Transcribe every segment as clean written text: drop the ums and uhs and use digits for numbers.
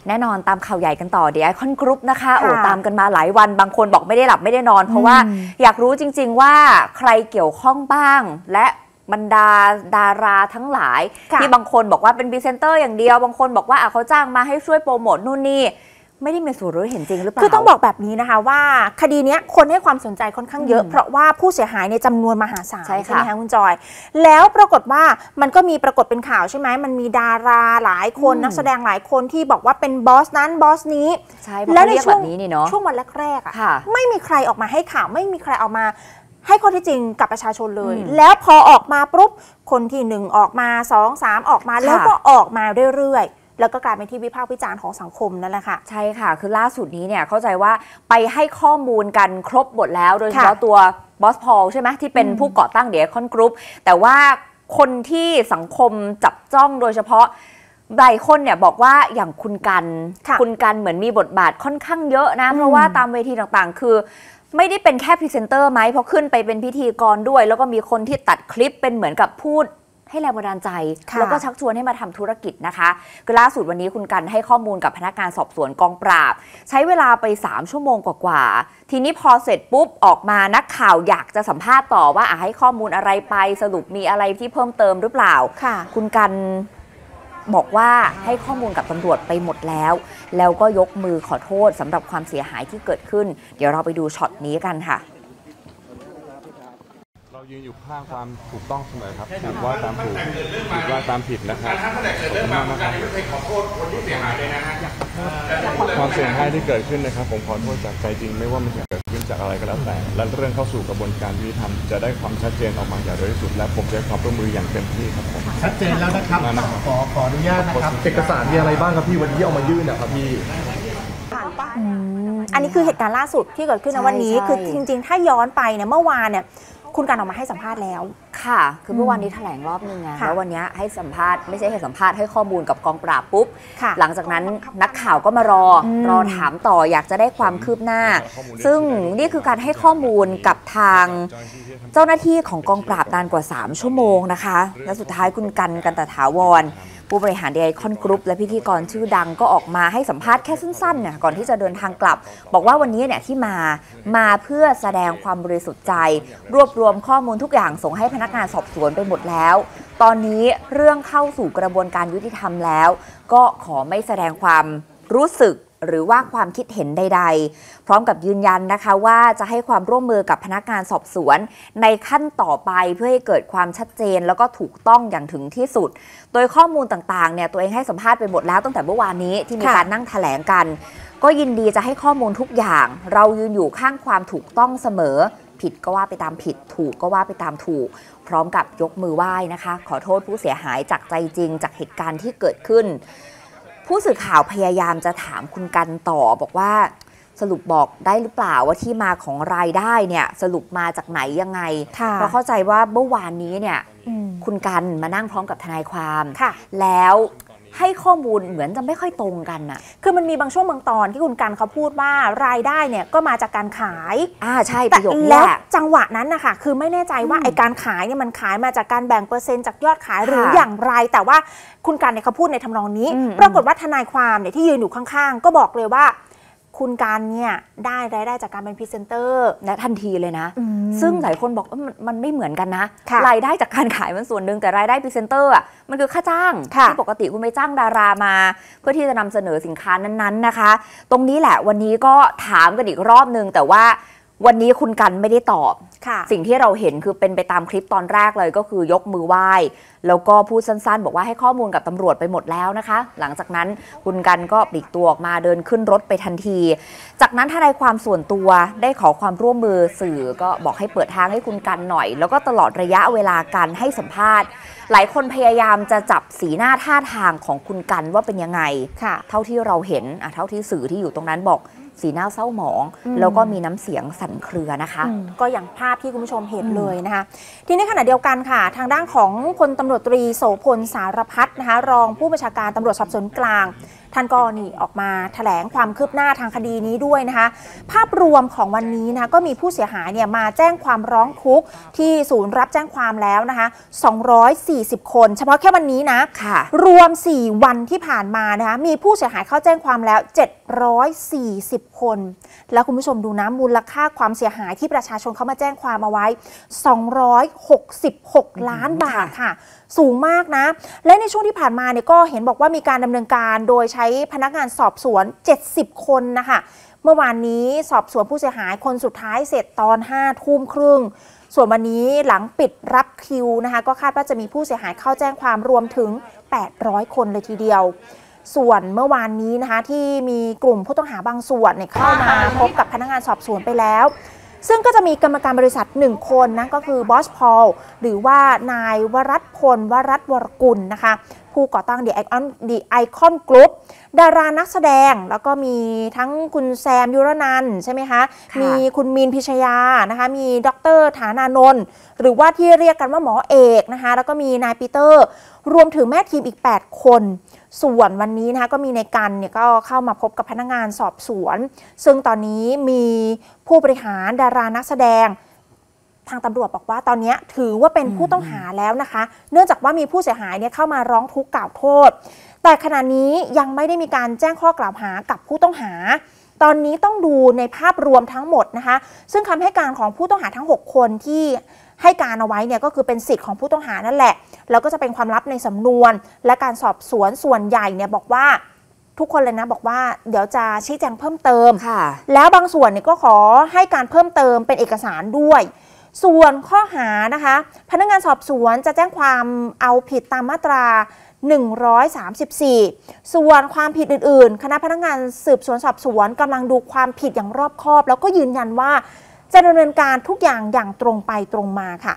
แน่นอนตามข่าวใหญ่กันต่อThe Icon Group นะคะโอ้ตามกันมาหลายวันบางคนบอกไม่ได้หลับไม่ได้นอนเพราะว่าอยากรู้จริงๆว่าใครเกี่ยวข้องบ้างและบรรดาดาราทั้งหลายที่บางคนบอกว่าเป็นพรีเซนเตอร์อย่างเดียวบางคนบอกว่าเขาจ้างมาให้ช่วยโปรโมทนู่นนี่ไม่ได้มีส่วนรู้เห็นจริงหรือเปล่าคือต้องบอกแบบนี้นะคะว่าคดีนี้คนให้ความสนใจค่อนข้างเยอะเพราะว่าผู้เสียหายในจำนวนมหาศาลใช่ไหมคะคุณจอยแล้วปรากฏว่ามันก็มีปรากฏเป็นข่าวใช่ไหมมันมีดาราหลายคนนักแสดงหลายคนที่บอกว่าเป็นบอสนั้นบอสนี้และในช่วงวันแรกๆไม่มีใครออกมาให้ข่าวไม่มีใครออกมาให้ข้อเท็จจริงกับประชาชนเลยแล้วพอออกมาปุ๊บคนที่1ออกมา2 3ออกมาแล้วก็ออกมาเรื่อยๆแล้วก็กลายเป็นที่วิพากษ์วิจารณ์ของสังคมนั่นแหละค่ะใช่ค่ะคือล่าสุดนี้เนี่ยเข้าใจว่าไปให้ข้อมูลกันครบหมดแล้วโดยเฉพาะตัวบอสพอลใช่ไหมที่เป็นผู้ก่อตั้งThe Icon Groupแต่ว่าคนที่สังคมจับจ้องโดยเฉพาะหลายคนเนี่ยบอกว่าอย่างคุณกันเหมือนมีบทบาทค่อนข้างเยอะนะเพราะว่าตามเวทีต่างๆคือไม่ได้เป็นแค่พรีเซนเตอร์ไหมเพราะขึ้นไปเป็นพิธีกรด้วยแล้วก็มีคนที่ตัดคลิปเป็นเหมือนกับพูดให้แรงบันดาลใจแล้วก็ชักชวนให้มาทำธุรกิจนะคะคือล่าสุดวันนี้คุณกันให้ข้อมูลกับพนักงานสอบสวนกองปราบใช้เวลาไป3 ชั่วโมงกว่าทีนี้พอเสร็จปุ๊บออกมานักข่าวอยากจะสัมภาษณ์ต่อว่าให้ข้อมูลอะไรไปสรุปมีอะไรที่เพิ่มเติมหรือเปล่าคุณกันบอกว่าให้ข้อมูลกับตำรวจไปหมดแล้วก็ยกมือขอโทษสำหรับความเสียหายที่เกิดขึ้นเดี๋ยวเราไปดูช็อตนี้กันค่ะเรายืนอยู่ข้างความถูกต้องเสมอครับถูกว่าตามถูกผิดว่าตามผิดนะครับขอบคุณมากนะครับขอโทษคนที่เสียหายเลยนะฮะความเสียหายที่เกิดขึ้นนะครับผมขอโทษจากใจจริงไม่ว่ามันจะเกิดขึ้นจากอะไรก็แล้วแต่และเรื่องเข้าสู่กระบวนการยุติธรรมจะได้ความชัดเจนออกมาอย่างเร็วที่สุดและผมจะความร่วมมืออย่างเต็มที่ครับผมชัดเจนแล้วนะครับขออนุญาตนะครับเอกสารมีอะไรบ้างครับพี่วันนี้เอามายื่นนะครับพี่อันนี้คือเหตุการณ์ล่าสุดที่เกิดขึ้นในวันนี้คือจริงๆถ้าย้อนไปเนี่ยเมื่อวานเนี่ยคุณกันออกมาให้สัมภาษณ์แล้วค่ะคือเมื่อวานนี้แถลงรอบนึงไงแล้ววันนี้ให้สัมภาษณ์ไม่ใช่ให้สัมภาษณ์ให้ข้อมูลกับกองปราบปุ๊บหลังจากนั้นนักข่าวก็มารอถามต่ออยากจะได้ความคืบหน้าซึ่งนี่คือการให้ข้อมูลกับทางเจ้าหน้าที่ของกองปราบนานกว่า3 ชั่วโมงนะคะและสุดท้ายคุณกันตถาวรผู้บริหารThe Icon Group และพิธีกรชื่อดังก็ออกมาให้สัมภาษณ์แค่สั้นๆเนี่ยก่อนที่จะเดินทางกลับบอกว่าวันนี้เนี่ยที่มาเพื่อแสดงความบริสุทธิ์ใจรวบรวมข้อมูลทุกอย่างส่งให้พนักงานสอบสวนไปหมดแล้วตอนนี้เรื่องเข้าสู่กระบวนการยุติธรรมแล้วก็ขอไม่แสดงความรู้สึกหรือว่าความคิดเห็นใดๆพร้อมกับยืนยันนะคะว่าจะให้ความร่วมมือกับพนักงานสอบสวนในขั้นต่อไปเพื่อให้เกิดความชัดเจนแล้วก็ถูกต้องอย่างถึงที่สุดโดยข้อมูลต่างๆเนี่ยตัวเองให้สัมภาษณ์ไปหมดแล้วตั้งแต่เมื่อวานนี้ที่มีการนั่งแถลงกันก็ยินดีจะให้ข้อมูลทุกอย่างเรายืนอยู่ข้างความถูกต้องเสมอผิดก็ว่าไปตามผิดถูกก็ว่าไปตามถูกพร้อมกับยกมือไหว้นะคะขอโทษผู้เสียหายจากใจจริงจากเหตุการณ์ที่เกิดขึ้นผู้สื่อข่าวพยายามจะถามคุณกันต่อบอกว่าสรุปบอกได้หรือเปล่าว่าที่มาของรายได้เนี่ยสรุปมาจากไหนยังไงเพราะเข้าใจว่าเมื่อวานนี้เนี่ยคุณกันมานั่งพร้อมกับทนายความแล้วให้ข้อมูลเหมือนจะไม่ค่อยตรงกันน่ะคือมันมีบางช่วงบางตอนที่คุณกันเขาพูดว่ารายได้เนี่ยก็มาจากการขายใช่ประโยคนี้แล้วจังหวะนั้นนะคะคือไม่แน่ใจว่าไอการขายเนี่ยมันขายมาจากการแบ่งเปอร์เซ็นต์จากยอดขายหรืออย่างไรแต่ว่าคุณกันเนี่ยเขาพูดในทำนองนี้ปรากฏว่าทนายความเนี่ยที่ยืนอยู่ข้างๆก็บอกเลยว่าคุณกันเนี่ยได้รายได้จากการเป็นพรีเซนเตอร์และทันทีเลยนะซึ่งหลายคนบอกมันไม่เหมือนกันนะรายได้จากการขายมันส่วนหนึ่งแต่รายได้พรีเซนเตอร์อ่ะมันคือค่าจ้างที่ปกติคุณไปจ้างดารามาเพื่อที่จะนำเสนอสินค้านั้นๆนะคะตรงนี้แหละวันนี้ก็ถามกันอีกรอบนึงแต่ว่าวันนี้คุณกันไม่ได้ตอบสิ่งที่เราเห็นคือเป็นไปตามคลิปตอนแรกเลยก็คือยกมือไหว้แล้วก็พูดสั้นๆบอกว่าให้ข้อมูลกับตำรวจไปหมดแล้วนะคะหลังจากนั้นคุณกันก็ปลีกตัวออกมาเดินขึ้นรถไปทันทีจากนั้นทนายความส่วนตัวได้ขอความร่วมมือสื่อก็บอกให้เปิดทางให้คุณกันหน่อยแล้วก็ตลอดระยะเวลาการให้สัมภาษณ์หลายคนพยายามจะจับสีหน้าท่าทางของคุณกันว่าเป็นยังไงเท่าที่เราเห็นเท่าที่สื่อที่อยู่ตรงนั้นบอกสีหน้าเศร้าหมองแล้วก็มีน้ำเสียงสั่นเครือนะคะก็อย่างภาพที่คุณผู้ชมเห็นเลยนะคะทีนี้ขณะเดียวกันค่ะทางด้านของพลตำรวจตรีโสพลสารพัฒน์นะคะรองผู้บัญชาการตำรวจสอบสวนกลางแถท่านก็นี่ออกมาแถลงความคืบหน้าทางคดีนี้ด้วยนะคะภาพรวมของวันนี้นะคะก็มีผู้เสียหายเนี่ยมาแจ้งความร้องทุกข์ที่ศูนย์รับแจ้งความแล้วนะคะ240 คนเฉพาะแค่วันนี้นะรวม4วันที่ผ่านมานะคะมีผู้เสียหายเข้าแจ้งความแล้ว740 คนแล้วคุณผู้ชมดูนะมูลค่าความเสียหายที่ประชาชนเขามาแจ้งความเอาไว้266 ล้านบาทค่ะสูงมากนะและในช่วงที่ผ่านมาเนี่ยก็เห็นบอกว่ามีการดำเนินการโดยใช้พนักงานสอบสวน70 คนนะคะเมื่อวานนี้สอบสวนผู้เสียหายคนสุดท้ายเสร็จตอน5 ทุ่มครึ่งส่วนวันนี้หลังปิดรับคิวนะคะก็คาดว่าจะมีผู้เสียหายเข้าแจ้งความรวมถึง800 คนเลยทีเดียวส่วนเมื่อวานนี้นะคะที่มีกลุ่มผู้ต้องหาบางส่วนเนี่ยเข้ามาพบกับพนักงานสอบสวนไปแล้วซึ่งก็จะมีกรรมการบริษัท1 คนนะก็คือบอสพอลหรือว่านายวรัตพลวรัตวรกุลนะคะผู้ก่อตั้ง The Icon Group ดารานักแสดงแล้วก็มีทั้งคุณแซมยุรนันท์ใช่ไหมคะมีคุณมีนพิชยานะคะมีดร.ฐานานนท์หรือว่าที่เรียกกันว่าหมอเอกนะคะแล้วก็มีนายปีเตอร์รวมถึงแม่ทีมอีก8 คนส่วนวันนี้นะคะก็มีในกันเนี่ยก็เข้ามาพบกับพนักงานสอบสวนซึ่งตอนนี้มีผู้บริหารดารานักแสดงทางตำรวจบอกว่าตอนนี้ถือว่าเป็นผู้ต้องหาแล้วนะคะเนื่องจากว่ามีผู้เสียหายเนี่ยเข้ามาร้องทุกข์กล่าวโทษแต่ขณะนี้ยังไม่ได้มีการแจ้งข้อกล่าวหากับผู้ต้องหาตอนนี้ต้องดูในภาพรวมทั้งหมดนะคะซึ่งคำให้การของผู้ต้องหาทั้ง6 คนที่ให้การเอาไว้เนี่ยก็คือเป็นสิทธิ์ของผู้ต้องหานั่นแหละแล้วก็จะเป็นความลับในสำนวนและการสอบสวนส่วนใหญ่เนี่ยบอกว่าทุกคนเลยนะบอกว่าเดี๋ยวจะชี้แจงเพิ่มเติมแล้วบางส่วนเนี่ยก็ขอให้การเพิ่มเติมเป็นเอกสารด้วยส่วนข้อหานะคะพนักงานสอบสวนจะแจ้งความเอาผิดตามมาตรา134ส่วนความผิดอื่นๆคณะพนักงานสืบสวนสอบสวนกำลังดูความผิดอย่างรอบคอบแล้วก็ยืนยันว่าจะดำเนินการทุกอย่างอย่างตรงไปตรงมาค่ะ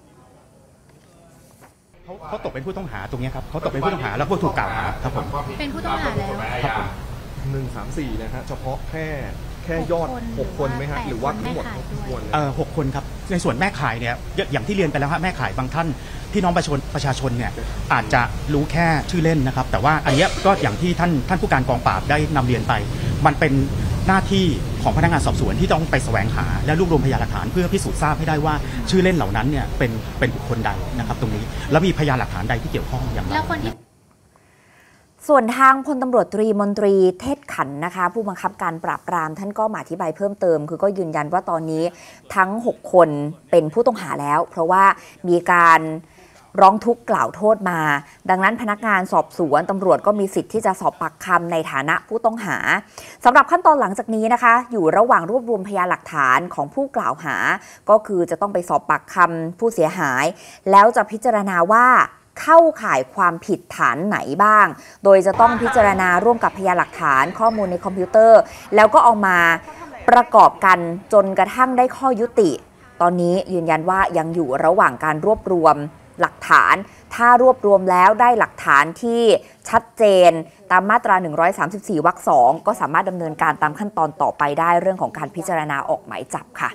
เขาตกเป็นผู้ต้องหาตรงนี้ครับเขาตกเป็นผู้ต้องหาแล้วก็ถูกกล่าวหาครับผมเป็นผู้ต้องหาแล้วครับผม 134นะฮะเฉพาะแค่ยอด6 คนไหมฮะหรือว่าทั้งหมด6 คน 6 คนครับในส่วนแม่ขายเนี่ยอย่างที่เรียนไปแล้วฮะแม่ขายบางท่านพี่น้องประชาชนเนี่ยอาจจะรู้แค่ชื่อเล่นนะครับแต่ว่าอันนี้ก็อย่างที่ท่านผู้การกองปราบได้นำเรียนไปมันเป็นหน้าที่ของพนักงานสอบสวนที่ต้องไปแสวงหาและรวบรวมพยานหลักฐานเพื่อพิสูจน์ทราบให้ได้ว่าชื่อเล่นเหล่านั้นเนี่ยเป็นบุคคลใดนะครับตรงนี้แล้วมีพยานหลักฐานใดที่เกี่ยวข้องอย่างไรส่วนทางพลตำรวจตรีมนตรีเทศขันนะคะผู้บังคับการปราบปรามท่านก็มาอธิบายเพิ่มเติมคือก็ยืนยันว่าตอนนี้ทั้ง6 คนเป็นผู้ต้องหาแล้วเพราะว่ามีการร้องทุกข์กล่าวโทษมาดังนั้นพนักงานสอบสวนตำรวจก็มีสิทธิ์ที่จะสอบปากคำในฐานะผู้ต้องหาสำหรับขั้นตอนหลังจากนี้นะคะอยู่ระหว่างรวบรวมพยานหลักฐานของผู้กล่าวหาก็คือจะต้องไปสอบปากคำผู้เสียหายแล้วจะพิจารณาว่าเข้าข่ายความผิดฐานไหนบ้างโดยจะต้องพิจารณาร่วมกับพยานหลักฐานข้อมูลในคอมพิวเตอร์แล้วก็เอามาประกอบกันจนกระทั่งได้ข้อยุติตอนนี้ยืนยันว่ายังอยู่ระหว่างการรวบรวมหลักฐานถ้ารวบรวมแล้วได้หลักฐานที่ชัดเจนตามมาตรา134 วรรค 2ก็สามารถดำเนินการตามขั้นตอนต่อไปได้เรื่องของการพิจารณาออกหมายจับค่ะ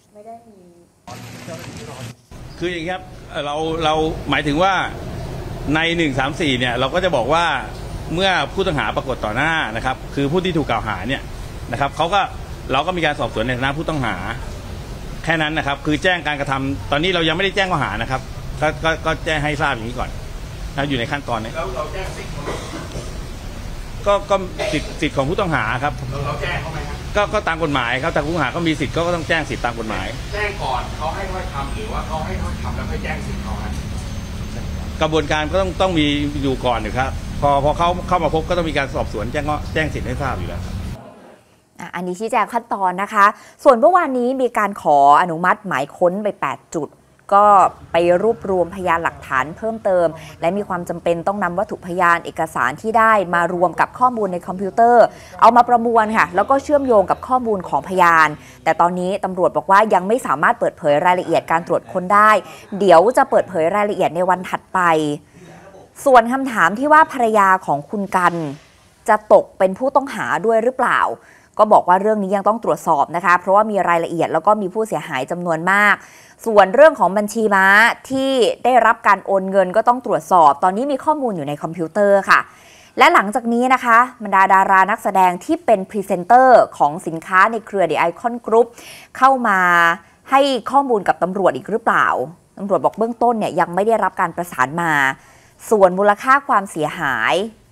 คืออย่างนี้ครับเราหมายถึงว่าใน134เนี่ยเราก็จะบอกว่าเมื่อผู้ต้องหาปรากฏต่อหน้านะครับคือผู้ที่ถูกกล่าวหาเนี่ยนะครับเราก็มีการสอบสวนในฐานะผู้ต้องหาแค่นั้นนะครับคือแจ้งการกระทำตอนนี้เรายังไม่ได้แจ้งข้อหานะครับก็แจ้งให้ทราบอย่างนี้ก่อนนะอยู่ในขั้นตอนนี้เราแจ้งสิทธิ์ก็สิทธิ์ของผู้ต้องหาครับเราแจ้งเขาไหมครับก็ตามกฎหมายครับแต่ผู้ต้องหาก็มีสิทธิ์ก็ต้องแจ้งสิทธิ์ตามกฎหมายแจ้งก่อนเขาให้เขาทำหรือว่าเขาให้เขาทำแล้วค่อยแจ้งสิทธิ์เขากระบวนการก็ต้องมีอยู่ก่อนนะครับพอเขาเข้ามาพบก็ต้องมีการสอบสวนแจ้งสิทธิ์ให้ทราบอยู่แล้วอันนี้ชี้แจงขั้นตอนนะคะส่วนเมื่อวานนี้มีการขออนุมัติหมายค้นไป8 จุดก็ไปรวบรวมพยานหลักฐานเพิ่มเติมและมีความจำเป็นต้องนำวัตถุพยานเอกสารที่ได้มารวมกับข้อมูลในคอมพิวเตอร์เอามาประมวลค่ะแล้วก็เชื่อมโยงกับข้อมูลของพยานแต่ตอนนี้ตำรวจบอกว่ายังไม่สามารถเปิดเผยรายละเอียดการตรวจค้นได้เดี๋ยวจะเปิดเผยรายละเอียดในวันถัดไปส่วนคำถามที่ว่าภรรยาของคุณกันจะตกเป็นผู้ต้องหาด้วยหรือเปล่าก็บอกว่าเรื่องนี้ยังต้องตรวจสอบนะคะเพราะว่ามีรายละเอียดแล้วก็มีผู้เสียหายจำนวนมากส่วนเรื่องของบัญชีม้าที่ได้รับการโอนเงินก็ต้องตรวจสอบตอนนี้มีข้อมูลอยู่ในคอมพิวเตอร์ค่ะและหลังจากนี้นะคะบรรดาดารานักแสดงที่เป็นพรีเซนเตอร์ของสินค้าในเครือ The Icon Group เข้ามาให้ข้อมูลกับตำรวจอีกหรือเปล่าตำรวจบอกเบื้องต้นเนี่ยยังไม่ได้รับการประสานมาส่วนมูลค่าความเสียหาย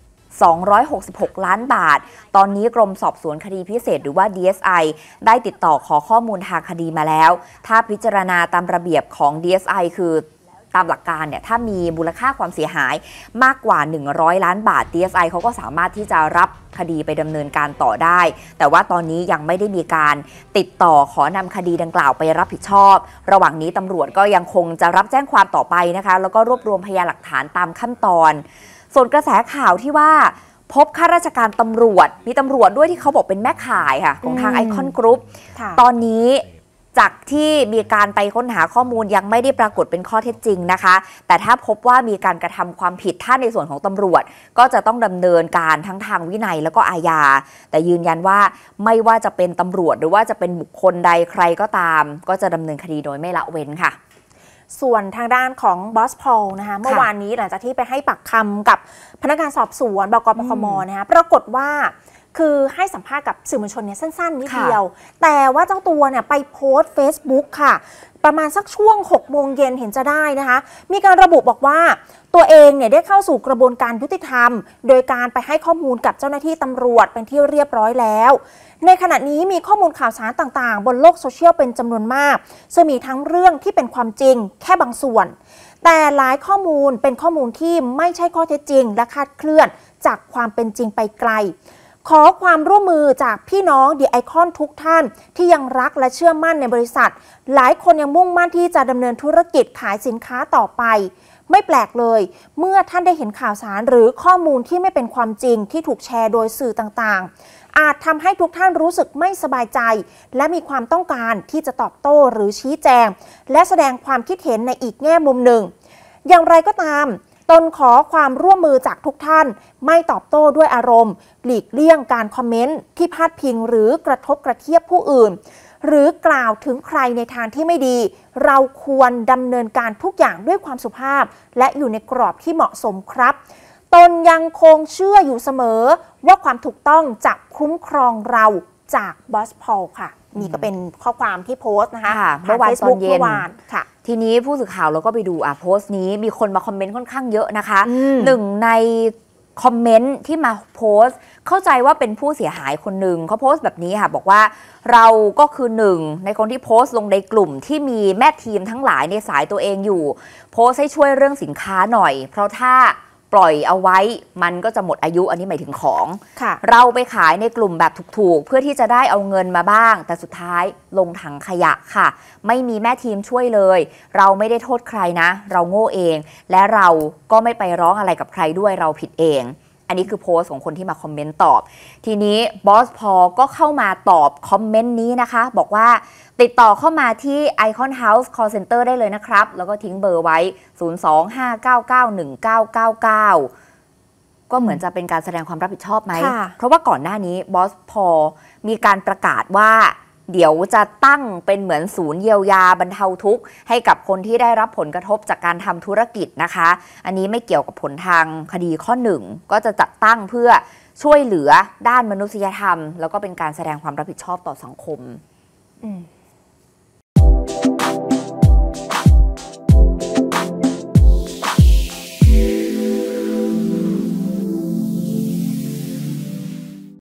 266 ล้านบาทตอนนี้กรมสอบสวนคดีพิเศษหรือว่า DSI ได้ติดต่อขอข้อมูลทางคดีมาแล้วถ้าพิจารณาตามระเบียบของ DSI คือตามหลักการเนี่ยถ้ามีมูลค่าความเสียหายมากกว่า100ล้านบาท DSI เขาก็สามารถที่จะรับคดีไปดำเนินการต่อได้แต่ว่าตอนนี้ยังไม่ได้มีการติดต่อขอนำคดีดังกล่าวไปรับผิดชอบระหว่างนี้ตำรวจก็ยังคงจะรับแจ้งความต่อไปนะคะแล้วก็รวบรวมพยานหลักฐานตามขั้นตอนส่วนกระแสข่าวที่ว่าพบข้าราชการตำรวจมีตำรวจด้วยที่เขาบอกเป็นแม่ข่ายค่ะของทาง Icon Group ตอนนี้จากที่มีการไปค้นหาข้อมูลยังไม่ได้ปรากฏเป็นข้อเท็จจริงนะคะแต่ถ้าพบว่ามีการกระทำความผิดถ้าในส่วนของตำรวจก็จะต้องดำเนินการทั้งทางวินัยแล้วก็อาญาแต่ยืนยันว่าไม่ว่าจะเป็นตำรวจหรือว่าจะเป็นบุคคลใดใครก็ตามก็จะดำเนินคดีโดยไม่ละเว้นค่ะส่วนทางด้านของบอสพอลนะคะเมื่อวานนี้หลังจากที่ไปให้ปากคำกับพนักงานสอบสวนบกปคมนะคะปรากฏว่าคือให้สัมภาษณ์กับสื่อมวลชนเนี่ยสั้นๆนิดเดียวแต่ว่าเจ้าตัวเนี่ยไปโพสต์ Facebook ค่ะประมาณสักช่วง6 โมงเย็นเห็นจะได้นะคะมีการระบุบอกว่าตัวเองเนี่ยได้เข้าสู่กระบวนการยุติธรรมโดยการไปให้ข้อมูลกับเจ้าหน้าที่ตำรวจเป็นที่เรียบร้อยแล้วในขณะนี้มีข้อมูลข่าวสารต่างๆบนโลกโซเชียลเป็นจำนวนมากซึ่งมีทั้งเรื่องที่เป็นความจริงแค่บางส่วนแต่หลายข้อมูลเป็นข้อมูลที่ไม่ใช่ข้อเท็จจริงและคลาดเคลื่อนจากความเป็นจริงไปไกลขอความร่วมมือจากพี่น้อง The Icon ทุกท่านที่ยังรักและเชื่อมั่นในบริษัทหลายคนยังมุ่งมั่นที่จะดำเนินธุรกิจขายสินค้าต่อไปไม่แปลกเลยเมื่อท่านได้เห็นข่าวสารหรือข้อมูลที่ไม่เป็นความจริงที่ถูกแชร์โดยสื่อต่างๆอาจทำให้ทุกท่านรู้สึกไม่สบายใจและมีความต้องการที่จะตอบโต้หรือชี้แจงและแสดงความคิดเห็นในอีกแง่มุมหนึ่งอย่างไรก็ตามตนขอความร่วมมือจากทุกท่านไม่ตอบโต้ด้วยอารมณ์หลีกเลี่ยงการคอมเมนต์ที่พาดพิงหรือกระทบกระเทียบผู้อื่นหรือกล่าวถึงใครในทางที่ไม่ดีเราควรดำเนินการทุกอย่างด้วยความสุภาพและอยู่ในกรอบที่เหมาะสมครับตนยังคงเชื่ออยู่เสมอว่าความถูกต้องจะคุ้มครองเราจากบอสพอลค่ะนี่ก็เป็นข้อความที่โพสต์นะคะเมื่อวานตอนเย็นค่ะทีนี้ผู้สื่อข่าวเราก็ไปดูโพสต์นี้มีคนมาคอมเมนต์ค่อนข้างเยอะนะคะหนึ่งในคอมเมนต์ที่มาโพสต์เข้าใจว่าเป็นผู้เสียหายคนหนึ่งเขาโพสต์แบบนี้ค่ะบอกว่าเราก็คือหนึ่งในคนที่โพสต์ลงในกลุ่มที่มีแม่ทีมทั้งหลายในสายตัวเองอยู่โพสต์ให้ช่วยเรื่องสินค้าหน่อยเพราะถ้าปล่อยเอาไว้มันก็จะหมดอายุอันนี้หมายถึงของเราไปขายในกลุ่มแบบถูกๆเพื่อที่จะได้เอาเงินมาบ้างแต่สุดท้ายลงถังขยะค่ะไม่มีแม่ทีมช่วยเลยเราไม่ได้โทษใครนะเราโง่เองและเราก็ไม่ไปร้องอะไรกับใครด้วยเราผิดเองอันนี้คือโพสต์ของคนที่มาคอมเมนต์ตอบทีนี้บอสพอลก็เข้ามาตอบคอมเมนต์นี้นะคะบอกว่าติดต่อเข้ามาที่ Icon House Call Center ได้เลยนะครับแล้วก็ทิ้งเบอร์ไว้ 025991999 ก็เหมือนจะเป็นการแสดงความรับผิดชอบไหมเพราะว่าก่อนหน้านี้บอสพอลมีการประกาศว่าเดี๋ยวจะตั้งเป็นเหมือนศูนย์เยียวยาบรรเทาทุกข์ให้กับคนที่ได้รับผลกระทบจากการทำธุรกิจนะคะอันนี้ไม่เกี่ยวกับผลทางคดีข้อหนึ่งก็จะจัดตั้งเพื่อช่วยเหลือด้านมนุษยธรรมแล้วก็เป็นการแสดงความรับผิดชอบต่อสังคม